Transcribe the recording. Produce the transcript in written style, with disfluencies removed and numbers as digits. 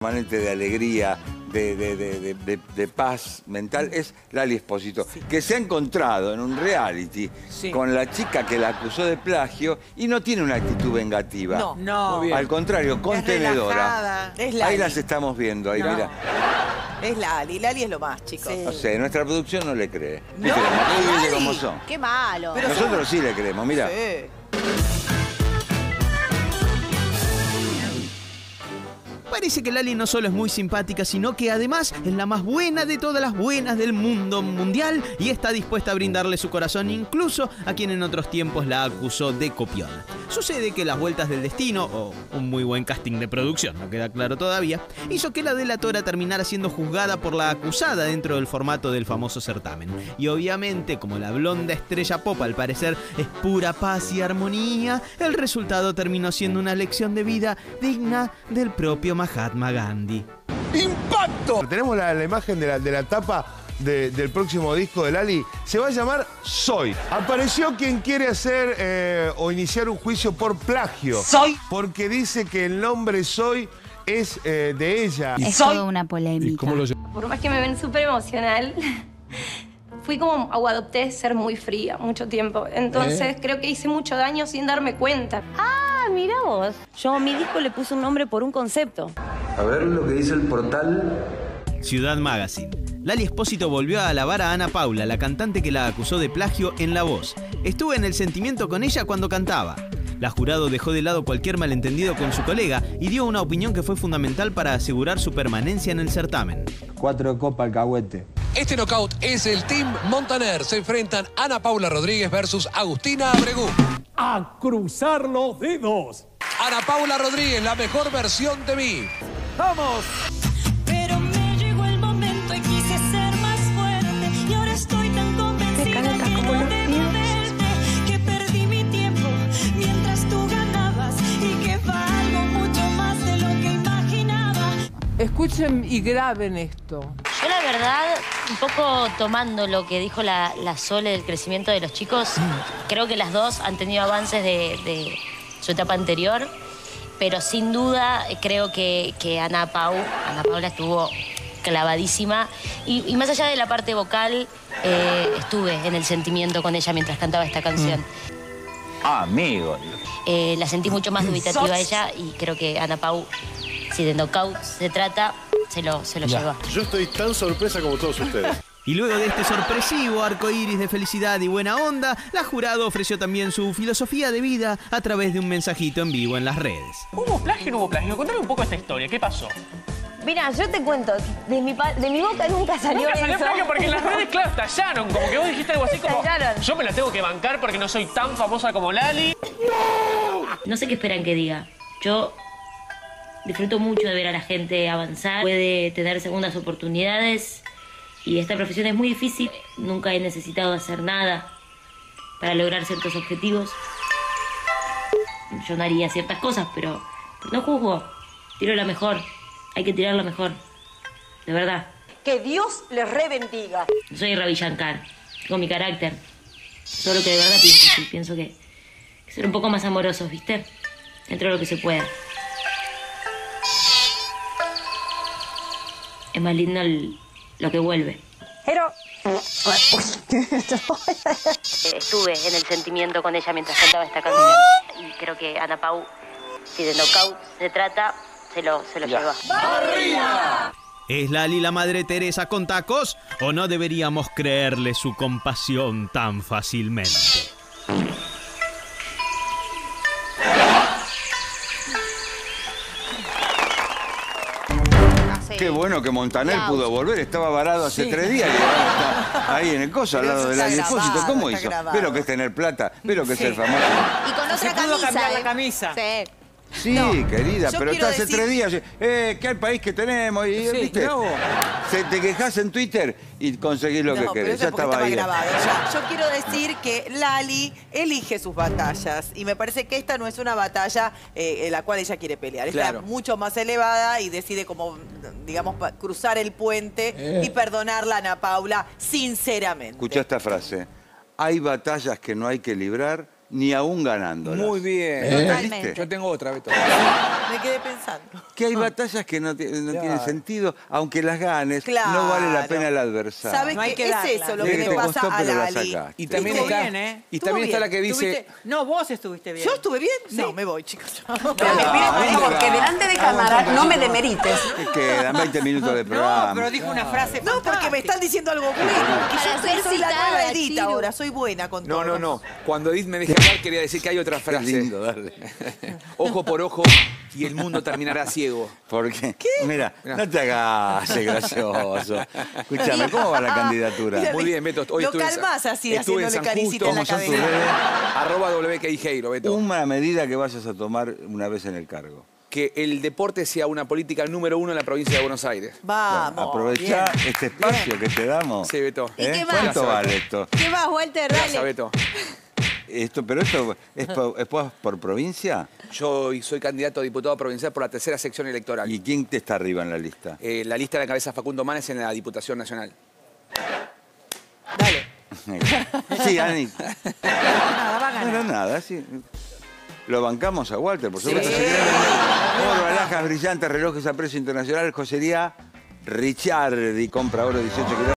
permanente de alegría, de paz mental, es Lali Espósito, que se ha encontrado en un reality con la chica que la acusó de plagio y no tiene una actitud vengativa. No. Al contrario, contenedora. Es Lali. Ahí las estamos viendo, ahí mira. Es Lali. Lali es lo más, chicos. No sé, nuestra producción no le cree. No, ¿Viste las mujeres Lali. cómo son? Qué malo. Pero Nosotros sí le creemos, mira. Sí. Parece que Lali no solo es muy simpática, sino que además es la más buena de todas las buenas del mundo mundial y está dispuesta a brindarle su corazón incluso a quien en otros tiempos la acusó de copiona. Sucede que las vueltas del destino, o un muy buen casting de producción, no queda claro todavía, hizo que la delatora terminara siendo juzgada por la acusada dentro del formato del famoso certamen. Y obviamente, como la blonda estrella pop al parecer es pura paz y armonía, el resultado terminó siendo una lección de vida digna del propio Mahatma Gandhi. ¡Impacto! Tenemos la imagen de la tapa del próximo disco de Lali. Se va a llamar Soy. Apareció quien quiere hacer o iniciar un juicio por plagio. Soy. Porque dice que el nombre Soy es de ella. Es toda una polémica. ¿Cómo lo Por más que me ven súper emocional, fui como, o adopté ser muy fría mucho tiempo. Entonces creo que hice mucho daño sin darme cuenta. Ah, mira vos. Yo a mi disco le puse un nombre por un concepto. A ver lo que dice el portal. Ciudad Magazine. Lali Espósito volvió a alabar a Ana Paula, la cantante que la acusó de plagio en La Voz. Estuve en el sentimiento con ella cuando cantaba. La jurado dejó de lado cualquier malentendido con su colega y dio una opinión que fue fundamental para asegurar su permanencia en el certamen. 4 copas alcahuete. Este knockout es el Team Montaner. Se enfrentan Ana Paula Rodríguez versus Agustina Abregú. ¡A cruzar los dedos! Ana Paula Rodríguez, la mejor versión de mí. ¡Vamos! Pero me llegó el momento y quise ser más fuerte. Y ahora estoy tan convencida que no debo verte, que perdí mi tiempo mientras tú ganabas y que valgo mucho más de lo que imaginaba. Escuchen y graben esto. Yo la verdad, un poco tomando lo que dijo la Sole del crecimiento de los chicos, creo que las dos han tenido avances de su etapa anterior, pero sin duda creo que Ana Paula estuvo clavadísima y más allá de la parte vocal, estuve en el sentimiento con ella mientras cantaba esta canción. Amigo. La sentí mucho más dubitativa a ella y creo que Ana Pau, si de knockout se trata, se lo lleva. Yo estoy tan sorpresa como todos ustedes. Y luego de este sorpresivo arco iris de felicidad y buena onda, la jurado ofreció también su filosofía de vida a través de un mensajito en vivo en las redes. ¿Hubo plagio o no hubo plagio? Contame un poco esta historia. ¿Qué pasó? Mira, yo te cuento, de mi boca nunca salió Nunca salió eso. plagio porque en las redes, claro, estallaron. Como que vos dijiste algo así como, Estallaron. yo me la tengo que bancar porque no soy tan famosa como Lali. No sé qué esperan que diga. Yo disfruto mucho de ver a la gente avanzar, puede tener segundas oportunidades y esta profesión es muy difícil. Nunca he necesitado hacer nada para lograr ciertos objetivos. Yo no haría ciertas cosas, pero no juzgo. Tiro la mejor. Hay que tirar la mejor. De verdad. Que Dios les rebendiga. No soy Ravi Shankar. Tengo mi carácter. Solo que de verdad pienso que ser un poco más amorosos, ¿viste? Dentro de lo que se pueda. Es más lindo lo que vuelve. Pero... Estuve en el sentimiento con ella mientras cantaba esta canción. Y creo que Ana Pau, si de knockout se trata, se lo lleva. ¿Es Lali la Madre Teresa con tacos? ¿O no deberíamos creerle su compasión tan fácilmente? Qué bueno que Montaner pudo volver, estaba varado hace 3 días y ahora está ahí en el coso, al lado de Lali Espósito. ¿Cómo hizo? Ve lo que es tener plata, ve lo que es ser famoso. Y con otra Se pudo camisa. cambiar la camisa. Sí. Sí, No, querida, yo pero quiero está hace decir- 3 días. ¿Qué país que tenemos? Y, Sí, ¿viste? no. Te quejás en Twitter y conseguís lo que pero querés. eso Ya es porque estaba estaba ahí. grabado ya. Yo quiero decir que Lali elige sus batallas y me parece que esta no es una batalla en la cual ella quiere pelear. Esta es mucho más elevada y decide como, digamos, cruzar el puente y perdonarla a Ana Paula sinceramente. Escuchá esta frase. Hay batallas que no hay que librar ni aún ganándolas. Muy bien. ¿Entendiste? Yo tengo otra, Beto. Me quedé pensando. Que hay batallas que no tienen sentido, aunque las ganes, Claro. no vale la pena el adversario. ¿Sabes qué? Es eso lo que le pasa a Lali. Y también Estuvo está, bien, ¿eh? y también Estuvo está la que bien. dice... No, vos estuviste bien. ¿Yo estuve bien? Sí. No, me voy, chicos. Pero por favor, que delante de cámara no me demerites. Que quedan 20 minutos de programa. No, pero dijo una frase No, porque me están diciendo algo bueno. Que yo soy la nueva Edith ahora, soy buena con todo. No. Cuando Edith me deja hablar, quería decir que hay otra frase. Lindo, dale. Ojo por ojo y el mundo terminará ciego. ¿Por qué? Mira, no te hagas gracioso. Escúchame, ¿cómo va la candidatura? Muy bien, Beto. Hoy Lo estuve en calmás así, estuve en haciéndole San caricita Justo, en la ¿Cómo son tus cabeza. redes? @WKIGeiro, Beto. Una medida que vayas a tomar una vez en el cargo. Que el deporte sea una política número 1 en la provincia de Buenos Aires. Vamos. Bueno, aprovechá este espacio que te damos. Sí, Beto. ¿Y qué más? ¿Cuánto vale esto? ¿Qué más, Walter? Gracias, Dale. Beto. ¿Pero esto es por provincia? Yo soy candidato a diputado provincial por la 3ª sección electoral. ¿Y quién te está arriba en la lista? La lista de la cabeza Facundo Manes en la Diputación Nacional. Dale. Sí, Ani. Nada, va a ganar. No, nada, sí. Lo bancamos a Walter, por supuesto. Sí. Oro, alhajas brillantes, relojes a precio internacional, joyería Ricciardi, compra oro 18 kilómetros.